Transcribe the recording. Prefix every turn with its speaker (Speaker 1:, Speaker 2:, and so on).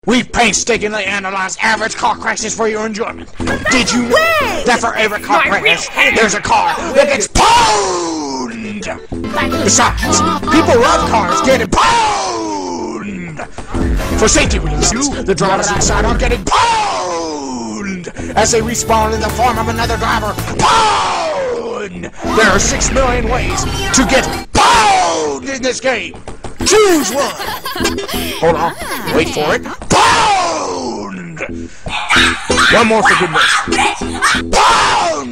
Speaker 1: We've painstakingly analyzed average car crashes for your enjoyment. Did you know that for every car crash, there's a car that gets pwned? Besides, people love cars getting pwned! For safety reasons, the drivers inside are getting pwned as they respawn in the form of another driver. Pwned! There are 6 million ways to get pwned in this game. Choose one! Hold on, wait for it. Pound! One more for goodness. Pound!